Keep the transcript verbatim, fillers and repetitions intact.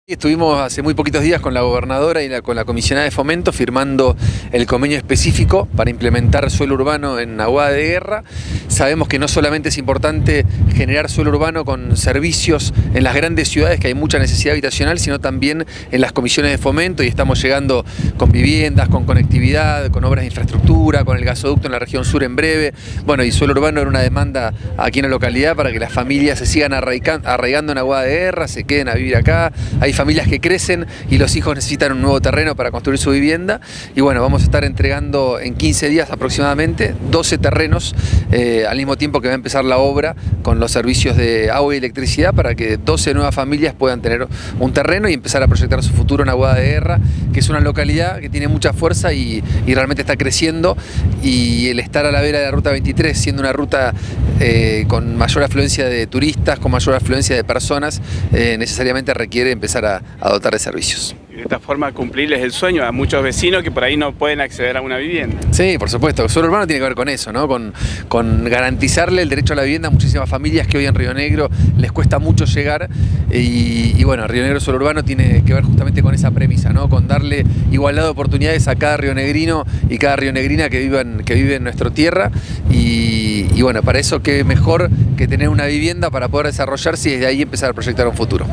Estuvimos hace muy poquitos días con la gobernadora y la, con la comisionada de fomento firmando el convenio específico para implementar suelo urbano en Aguada de Guerra. Sabemos que no solamente es importante generar suelo urbano con servicios en las grandes ciudades, que hay mucha necesidad habitacional, sino también en las comisiones de fomento, y estamos llegando con viviendas, con conectividad, con obras de infraestructura, con el gasoducto en la región sur en breve. Bueno, y suelo urbano era una demanda aquí en la localidad para que las familias se sigan arraigando en Aguada de Guerra, se queden a vivir acá. Hay familias que crecen y los hijos necesitan un nuevo terreno para construir su vivienda, y bueno, vamos a estar entregando en quince días aproximadamente doce terrenos eh, al mismo tiempo que va a empezar la obra con los servicios de agua y electricidad, para que doce nuevas familias puedan tener un terreno y empezar a proyectar su futuro en Aguada de Guerra, que es una localidad que tiene mucha fuerza y, y realmente está creciendo, y el estar a la vera de la ruta veintitrés, siendo una ruta eh, con mayor afluencia de turistas, con mayor afluencia de personas, eh, necesariamente requiere empezar a a dotar de servicios. Y de esta forma cumplirles el sueño a muchos vecinos que por ahí no pueden acceder a una vivienda. Sí, por supuesto. El suelo urbano tiene que ver con eso, ¿no? Con, con garantizarle el derecho a la vivienda a muchísimas familias que hoy en Río Negro les cuesta mucho llegar, y, y bueno, Río Negro Suelo Urbano tiene que ver justamente con esa premisa, ¿no? Con darle igualdad de oportunidades a cada rionegrino y cada rionegrina que vivan, que vive en nuestra tierra, y, y bueno, para eso qué mejor que tener una vivienda para poder desarrollarse y desde ahí empezar a proyectar un futuro.